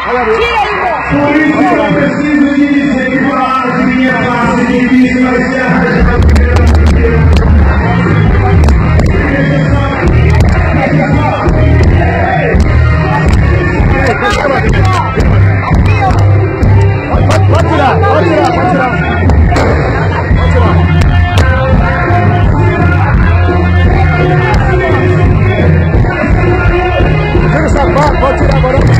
Tira aí, moço! Por isso eu não preciso de dizer que palavras minha face difícil vai ser arranjada primeira. Pode tirar. Tira o sapato, pode tirar agora.